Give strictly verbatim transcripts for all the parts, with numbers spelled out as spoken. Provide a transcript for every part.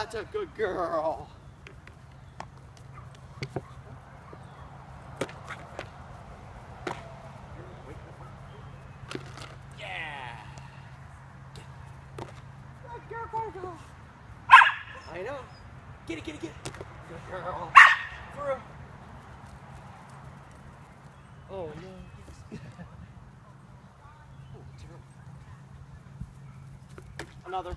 That's a good girl. Yeah. Good girl, good girl. I know. Get it, get it, get it. Good girl. Through. Oh no. Oh, terrible. Another.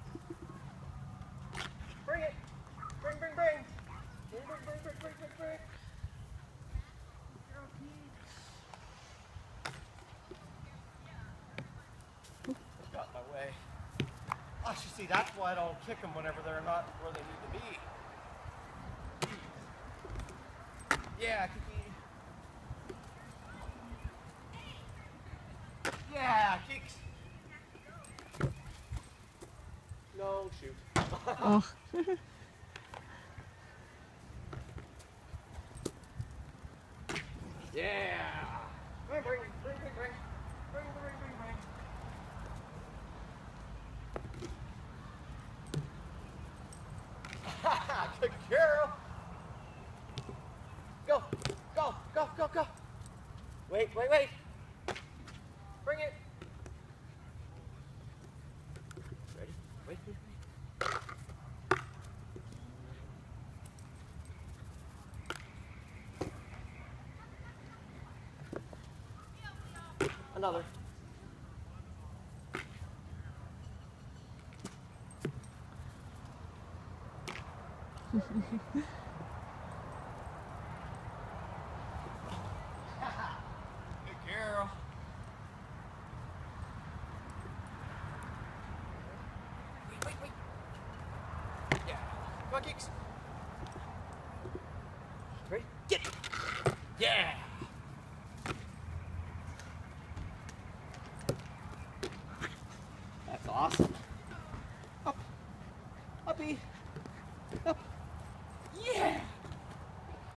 Bring it. Bring, bring, bring. Bring, bring, bring, bring, bring, bring, bring. Got in my way. Oh, you see, that's why I don't kick them whenever they're not where they need to be. Yeah, Kiki. Yeah, kicks. No, shoot. Oh. Yeah. Bring, bring, bring, bring, bring. Bring, bring, bring, bring. Good girl. Go, go, go, go, go. Wait, wait, wait. Bring it. Ready? Wait, wait, wait. Another. Good girl. Wait, wait, wait. Yeah. Come on, Kicks.